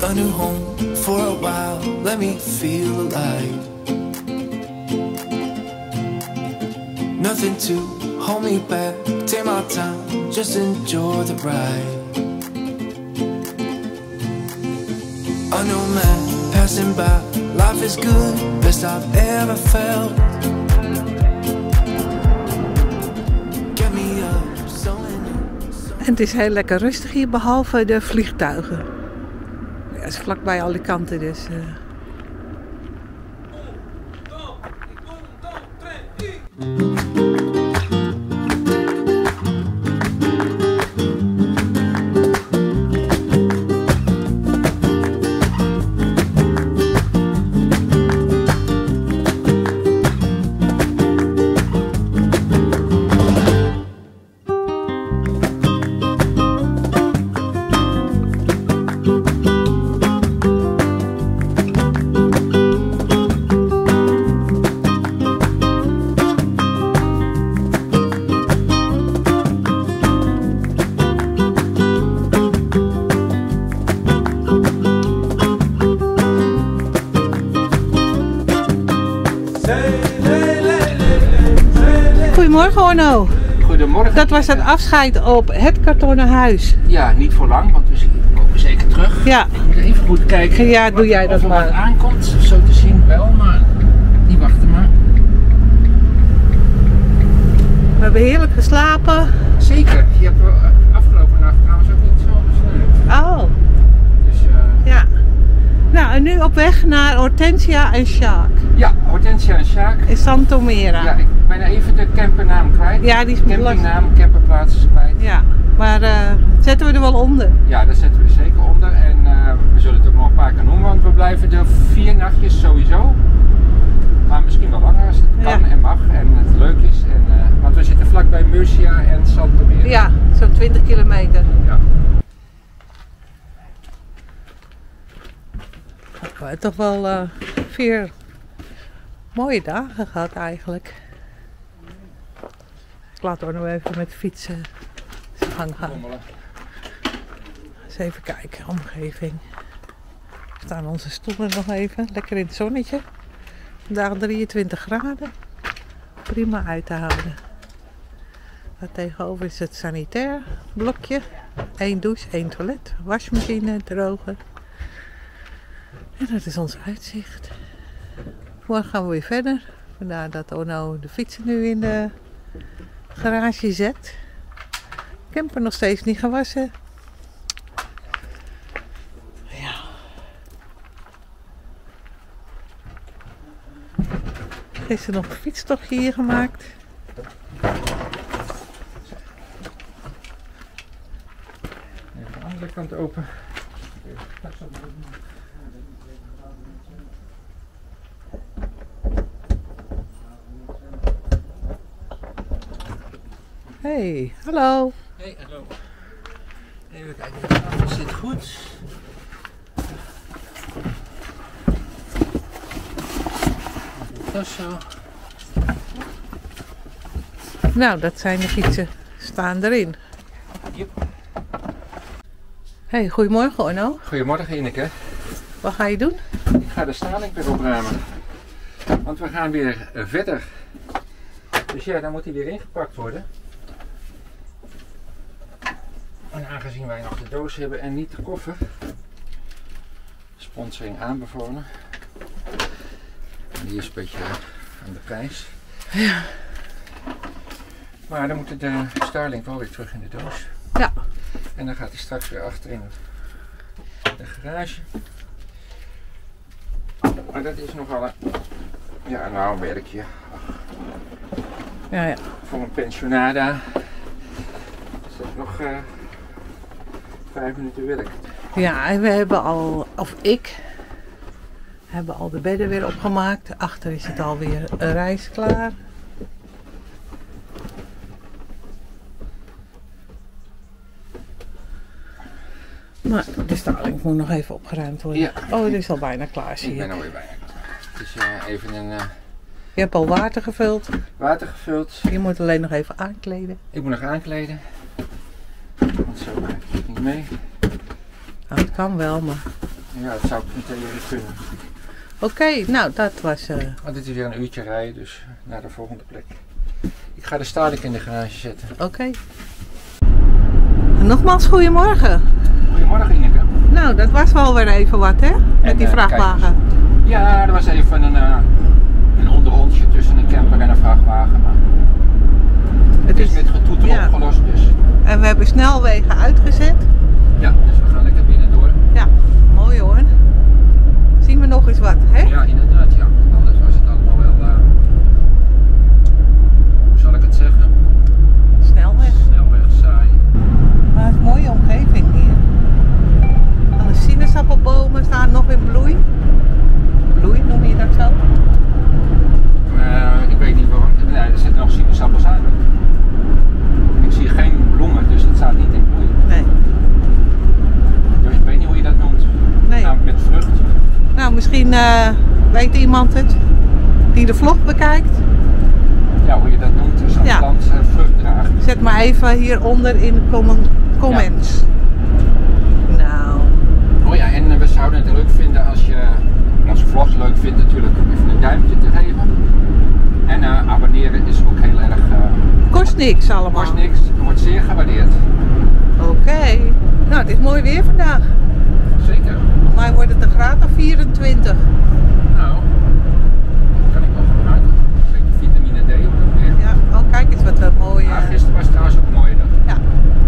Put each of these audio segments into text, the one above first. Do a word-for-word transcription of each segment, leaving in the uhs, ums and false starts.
a new home for a while. Let me feel alive. Nothing to hold me back. Take my time, just enjoy the ride. I know man passing by. Life is good, best I've ever felt. Get me up, so in. En het is heel lekker rustig hier, behalve de vliegtuigen. Ja, het is vlakbij Alicante, dus... Uh... Goedemorgen Orno. Goedemorgen. Dat was het afscheid op het kartonnen huis. Ja, niet voor lang, want we komen zeker terug. Ja. Ik moet even goed kijken. Ja, doe jij dat of er maar. wat aankomt, zo te zien wel, maar niet wachten maar. We hebben heerlijk geslapen. Zeker. Je hebt afgelopen nacht trouwens ook niet zo gesleurd. Oh. Dus uh... ja. Nou, en nu op weg naar Hortensia en Sjaak. Ja, Hortensia en Sjaak. In Santomera. Ja, ik ben even de campernaam kwijt. Ja, die is campingnaam, camperplaats is kwijt. Ja, maar uh, zetten we er wel onder. Ja, daar zetten we er zeker onder. En uh, we zullen het ook nog een paar keer noemen, want we blijven er vier nachtjes sowieso. Maar misschien wel langer als het kan ja. en mag en het leuk is. En, uh, want we zitten vlakbij Murcia en Santomera. Ja, zo'n twintig kilometer. Ja. We hebben toch wel uh, vier mooie dagen gehad eigenlijk. Ik laat er nog even met fietsen zijn gang gaan. Eens even kijken, omgeving. Er staan onze stoelen nog even, lekker in het zonnetje. Vandaag drieëntwintig graden. Prima uit te houden. Daar tegenover is het sanitair blokje. Eén douche, één toilet, wasmachine, droger. En dat is ons uitzicht. Morgen gaan we weer verder. Vandaar dat Orno de fietsen nu in de garage zet. Camper nog steeds niet gewassen. Ja. Gisteren nog een fietstochtje hier gemaakt. Even de andere kant open. Hey, hallo. Hey, hallo. Even kijken, alles zit goed. Dat zo. Nou, dat zijn de fietsen. Staan erin. Yep. Hey, goedemorgen Orno. Goedemorgen Ineke. Wat ga je doen? Ik ga de staling weer opruimen. Want we gaan weer verder. Dus ja, dan moet hij weer ingepakt worden. En aangezien wij nog de doos hebben en niet de koffer. Sponsoring aanbevolen. En die is een beetje aan de prijs. Ja. Maar dan moet de Starlink wel weer terug in de doos. Ja. En dan gaat hij straks weer achterin de garage. Maar dat is nogal een, ja, nou een werkje. Ja, ja. Voor een pensionada is dat nog uh, vijf minuten werk. Ja, en we hebben al, of ik, hebben al de bedden weer opgemaakt. Achter is het alweer een reis klaar. Maar de Starlink moet nog even opgeruimd worden. Ja. Oh, het is al bijna klaar, zie je. Ik ben alweer bijna klaar. Het is uh, even een... Uh, Je hebt al water gevuld. Water gevuld. Je moet alleen nog even aankleden. Ik moet nog aankleden. Want zo maak ik het niet mee. Nou, het kan wel, maar Ja, dat zou in theorie kunnen. Oké, okay, nou dat was... Uh... Maar dit is weer een uurtje rijden, dus naar de volgende plek. Ik ga de Starlink in de garage zetten. Oké. Okay. Nogmaals, goedemorgen. Goedemorgen Ineke. Nou, dat was wel weer even wat, hè? Met en, die uh, vrachtwagen. Ja, er was even een, uh, een onderrondje tussen een camper en een vrachtwagen. Maar het is met getoeter ja. opgelost dus. En we hebben snelwegen uitgezet. Ja, dus we gaan lekker binnen door. Ja, mooi hoor. Zien we nog eens wat, hè? Ja, inderdaad, ja. Anders was het allemaal wel, uh, hoe zal ik het zeggen? Snelweg. Snelweg, saai. Maar het is een mooie omgeving hier. Alle sinaasappelbomen staan nog in bloei. Bloei, noem je dat zo? Uh, ik weet niet waarom. Nee, er zitten nog sinaasappels aan. Ik zie geen bloemen, dus het staat niet in bloei. Nee. Dus ik weet niet hoe je dat noemt. Nee. Nou, met vrucht. Nou, misschien uh, weet iemand het die de vlog bekijkt. Ja, hoe je dat noemt, dus een ja. plant uh, vrucht draagt. Zet maar even hieronder in de comments. Ja. Nou. Oh ja, en uh, we zouden het leuk vinden als je onze vlogs leuk vindt natuurlijk even een duimpje te geven. En uh, abonneren is ook heel erg... Uh, kost niks allemaal. Kost niks, wordt zeer gewaardeerd. Oké. Okay. Nou, het is mooi weer vandaag. Zeker. Maar wordt het een graad of vierentwintig? Nou, dat kan ik wel gebruiken. Een beetje vitamine D of nog meer. Ja, oh kijk eens wat een mooie... Ah, gisteren was het trouwens ook mooi dan. Ja.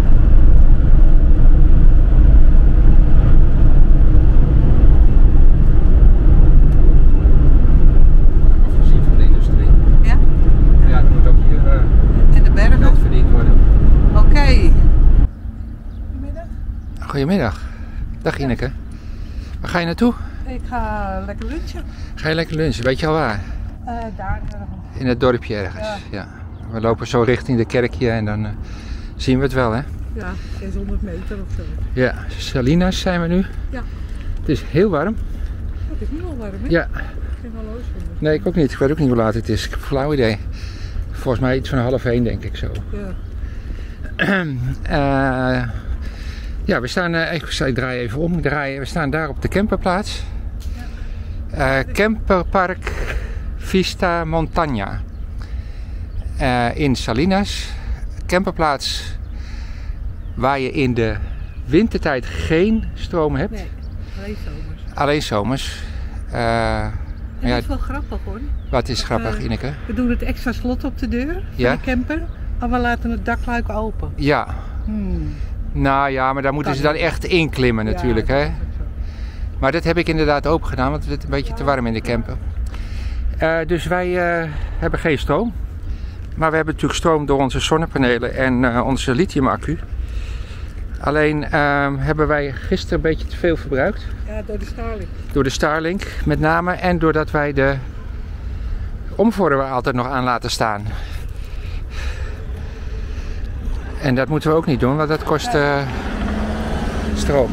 Afgezien van de industrie. Ja? Ja, het moet ook hier uh, en de bergen? geld verdiend worden. Oké. Okay. Goedemiddag. Goedemiddag. Dag Ineke. Waar ga je naartoe? Ik ga lekker lunchen. Ga je lekker lunchen? Weet je al waar? Uh, daar ergens. In het dorpje ergens? Ja. ja. We lopen zo richting de kerkje en dan uh, zien we het wel, hè? Ja, zeshonderd meter of zo. Ja, Salinas zijn we nu. Ja. Het is heel warm. Oh, het is nu al warm, hè? Ja. Geen horloge. Nee, ik ook niet. Ik weet ook niet hoe laat het is. Ik heb een flauw idee. Volgens mij iets van half één, denk ik zo. Ja. uh, Ja, we staan, uh, ik draai even om, draaien. We staan daar op de camperplaats. Uh, camperpark Vista Montagna. Uh, in Salinas. Camperplaats waar je in de wintertijd geen stroom hebt. Nee, alleen zomers. Alleen zomers. Uh, en dat ja, is wel grappig hoor. Wat is grappig, uh, Ineke? We doen het extra slot op de deur van ja? de camper. En we laten het dakluik open. Ja. Hmm. Nou ja, maar daar moeten ze dan echt inklimmen natuurlijk, ja, hè. Maar dat heb ik inderdaad open gedaan, want het is een beetje te warm in de camper. Uh, dus wij uh, hebben geen stroom. Maar we hebben natuurlijk stroom door onze zonnepanelen en uh, onze lithiumaccu. Alleen uh, hebben wij gisteren een beetje te veel verbruikt. Ja, door de Starlink. Door de Starlink met name en doordat wij de omvormer altijd nog aan laten staan. En dat moeten we ook niet doen, want dat kost uh, stroom.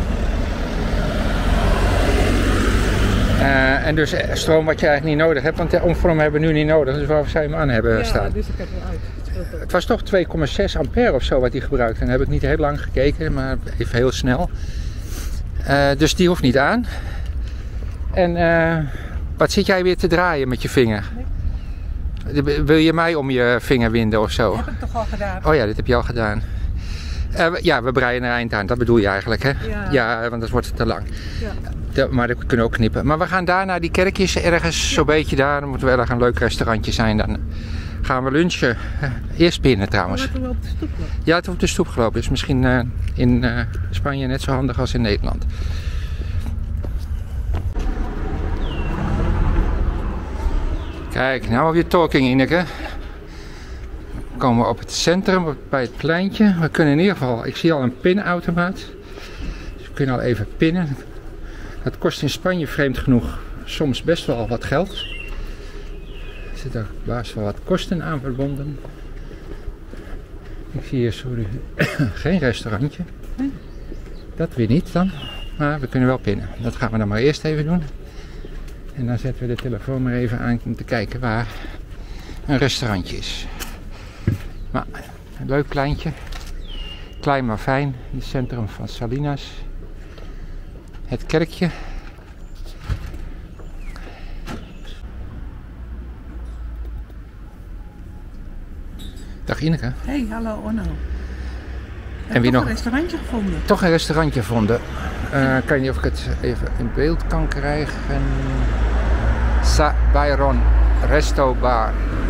Uh, en dus stroom wat je eigenlijk niet nodig hebt, want de omvormer hebben we nu niet nodig. Dus waarvoor zou je hem aan hebben ja, staan? Dus ik heb hem uit. Het, het was toch twee komma zes ampère of zo wat hij gebruikte. En dan heb ik niet heel lang gekeken, maar even heel snel. Uh, dus die hoeft niet aan. En uh, wat zit jij weer te draaien met je vinger? Nee. Wil je mij om je vinger winden of zo? Dat heb ik toch al gedaan? Oh ja, dit heb je al gedaan. Uh, ja, we breien een eind aan. Dat bedoel je eigenlijk, hè? Ja, ja want anders wordt het te lang. Ja. De, maar we kunnen ook knippen. Maar we gaan daar naar die kerkjes ergens, ja. Zo'n beetje daar. Dan moet wel erg een leuk restaurantje zijn. Dan gaan we lunchen. Uh, eerst binnen trouwens. Oh, we op de stoep lopen. Ja, het op de stoep gelopen. Dus misschien uh, in uh, Spanje net zo handig als in Nederland. Kijk, nou weer talking, Ineke. Dan komen we op het centrum, bij het pleintje. We kunnen in ieder geval, ik zie al een pinautomaat. Dus we kunnen al even pinnen. Dat kost in Spanje vreemd genoeg soms best wel wat geld. Er zitten ook best wel wat kosten aan verbonden. Ik zie hier sorry, geen restaurantje. Dat weer niet dan. Maar we kunnen wel pinnen. Dat gaan we dan maar eerst even doen. En dan zetten we de telefoon maar even aan om te kijken waar een restaurantje is. Maar een leuk pleintje. Klein maar fijn. In het centrum van Salinas. Het kerkje. Dag Ineke. Hey, hallo Onno. En wie nog? Een restaurantje gevonden. Toch een restaurantje gevonden. Uh, ik weet niet of ik het even in beeld kan krijgen. Sa Byron Resto Bar.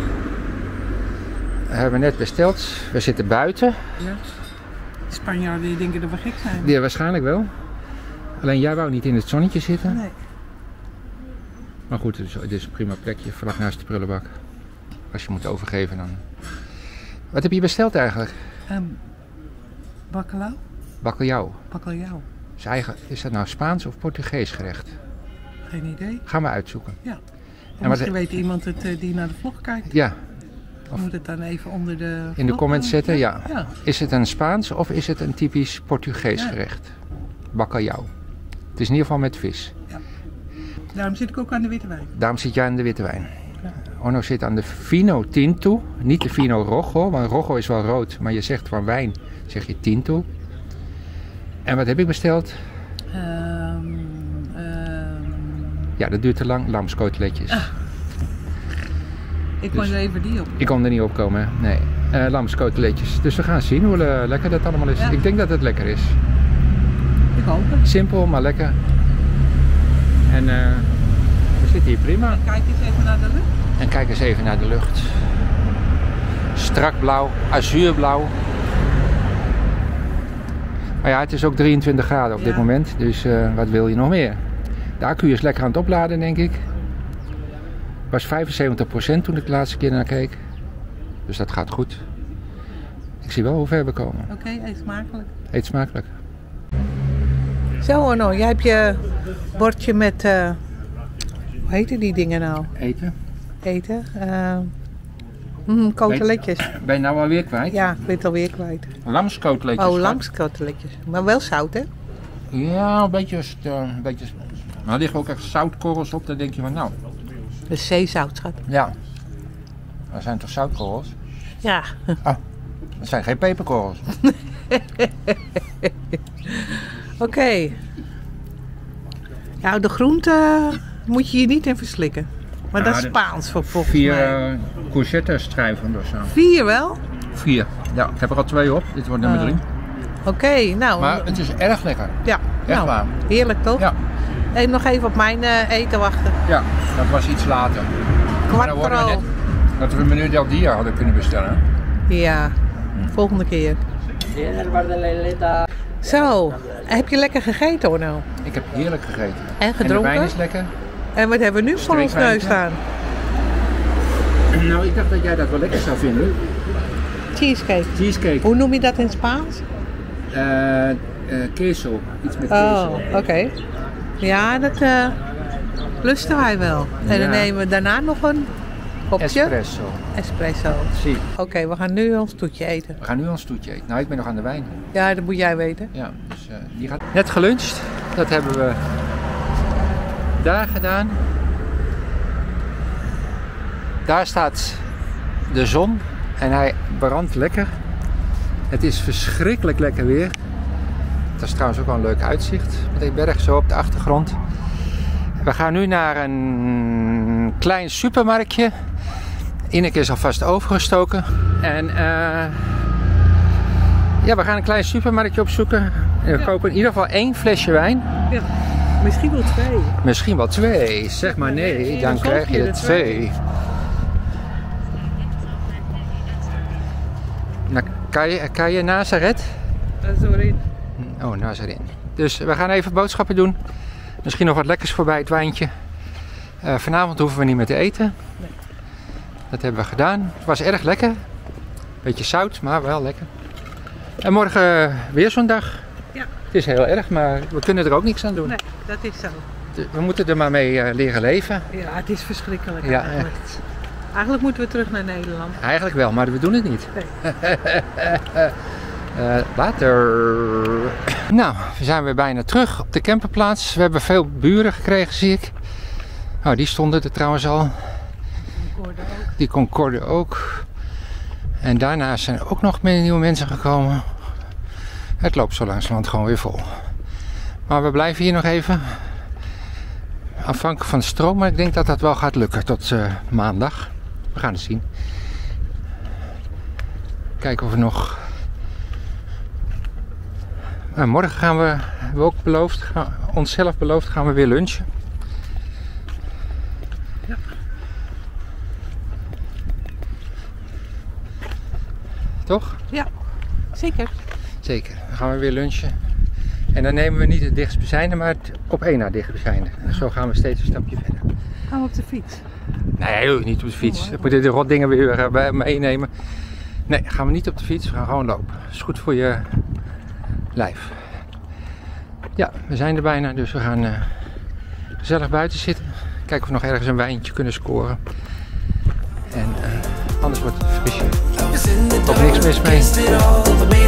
Dat hebben we net besteld. We zitten buiten. Ja. De Spanjaarden die denken dat we gek zijn. Ja, waarschijnlijk wel. Alleen jij wou niet in het zonnetje zitten. Nee. Maar goed, het is, het is een prima plekje vlak naast de prullenbak. Als je moet overgeven dan. Wat heb je besteld eigenlijk? Um, Bacalhau? Bacalhau. Bacalhau. Is, eigen, is dat nou Spaans of Portugees gerecht? Geen idee. Gaan we uitzoeken. Ja. En misschien wat, weet iemand het uh, die naar de vlog kijkt. Ja. Of moet het dan even onder de in de comments zetten, ja. ja. Is het een Spaans of is het een typisch Portugees ja. gerecht? Bacalhau. Het is in ieder geval met vis. Ja. Daarom zit ik ook aan de witte wijn. Daarom zit jij aan de witte wijn. Ja. Onno zit aan de Vino Tinto. Niet de Vino Rojo, want Rojo is wel rood. Maar je zegt van wijn, zeg je Tinto. En wat heb ik besteld? Um, um... Ja, dat duurt te lang. Lamskoteletjes. Ah. Ik kon dus, er even die op. Ik kon er niet op komen, nee. Uh, lamskoteletjes. Dus we gaan zien hoe uh, lekker dat allemaal is. Ja. Ik denk dat het lekker is. Ik hoop het. Simpel, maar lekker. En uh, we zitten hier prima. En kijk eens even naar de lucht. En kijk eens even naar de lucht. Strak blauw, azuurblauw. Maar ja, het is ook drieëntwintig graden op ja. dit moment. Dus uh, wat wil je nog meer? De accu is lekker aan het opladen, denk ik. Het was vijfenzeventig procent toen ik de laatste keer naar keek. Dus dat gaat goed. Ik zie wel hoe ver we komen. Oké, okay, eet smakelijk. Eet smakelijk. Zo Onno, jij hebt je bordje met, uh, hoe heten die dingen nou? Eten. Eten. Uh, mm, koteletjes. Ben, ben je nou alweer kwijt? Ja, ik ben het alweer kwijt. Lamskoteletjes. Oh, lamskoteletjes. Maar wel zout, hè? Ja, een beetje. Uh, een beetje maar er liggen ook echt zoutkorrels op, dan denk je van nou. De zeezout, schat. Ja. Dat zijn toch zoutkorrels? Ja. Ah, dat zijn geen peperkorrels. Oké. Okay. Nou, de groente moet je hier niet in verslikken. Maar ja, dat is Spaans voor volgens vier, mij. Vier uh, courgette strijven of zo. Vier wel? Vier. Ja, ik heb er al twee op. Dit wordt nummer uh. drie. Oké, okay, nou. Maar het is erg lekker. Ja. Echt nou, waar. Heerlijk toch? Ja. Even nog even op mijn uh, eten wachten. Ja, dat was iets later. Kwart voor al. Dat we een menu del dia hadden kunnen bestellen. Ja, volgende keer. Zo, heb je lekker gegeten hoor nou? Ik heb heerlijk gegeten. En gedronken? En de wijn is lekker. En wat hebben we nu voor ons neus staan? Nou, ik dacht dat jij dat wel lekker zou vinden. Cheesecake. Cheesecake. Hoe noem je dat in Spaans? Uh, uh, queso. Iets met queso. Oh, oké. Okay. Ja, dat uh, lusten wij wel. En ja. Dan nemen we daarna nog een kopje. Espresso. Espresso. Si. Oké, okay, we gaan nu ons toetje eten. We gaan nu ons toetje eten. Nou, ik ben nog aan de wijn. Ja, dat moet jij weten. Ja, dus uh, die gaat... Net geluncht. Dat hebben we daar gedaan. Daar staat de zon en hij brandt lekker. Het is verschrikkelijk lekker weer. Het is trouwens ook wel een leuk uitzicht met die berg zo op de achtergrond. We gaan nu naar een klein supermarktje. Ineke is alvast overgestoken. En uh, ja, we gaan een klein supermarktje opzoeken. En we ja. kopen in ieder geval één flesje wijn. Ja, misschien wel twee. Misschien wel twee. Zeg maar nee, dan krijg je er twee. Kan je, kan je Nazareth? Nazarin. Oh, Nazarin. Dus we gaan even boodschappen doen. Misschien nog wat lekkers voorbij het wijntje. Uh, vanavond hoeven we niet meer te eten. Nee. Dat hebben we gedaan. Het was erg lekker. Beetje zout, maar wel lekker. En morgen weer zo'n dag. Ja. Het is heel erg, maar we kunnen er ook niks aan doen. Nee, dat is zo. We moeten er maar mee uh, leren leven. Ja, het is verschrikkelijk ja, eigenlijk. Echt. Eigenlijk moeten we terug naar Nederland. Eigenlijk wel, maar we doen het niet. Nee. uh, later. Nou, we zijn weer bijna terug op de camperplaats. We hebben veel buren gekregen, zie ik. Oh, die stonden er trouwens al. Concorde ook. Die Concorde ook. En daarna zijn er ook nog meer nieuwe mensen gekomen. Het loopt zo langzamerhand gewoon weer vol. Maar we blijven hier nog even. Afhankelijk van de stroom, maar ik denk dat dat wel gaat lukken tot uh, maandag. We gaan het zien. Kijken of we nog... Nou, morgen gaan we, hebben we ook beloofd, gaan, onszelf beloofd, gaan we weer lunchen. Ja. Toch? Ja, zeker. Zeker. Dan gaan we weer lunchen. En dan nemen we niet het dichtstbijzijnde, maar het op één na dichtstbijzijnde. En zo gaan we steeds een stapje verder. Gaan we op de fiets? Nee, niet op de fiets. We moeten de rotdingen weer uh, meenemen. Nee, gaan we niet op de fiets. We gaan gewoon lopen. Dat is goed voor je lijf. Ja, we zijn er bijna. Dus we gaan uh, gezellig buiten zitten. Kijken of we nog ergens een wijntje kunnen scoren. En uh, anders wordt het frisje. Ook niks mis mee.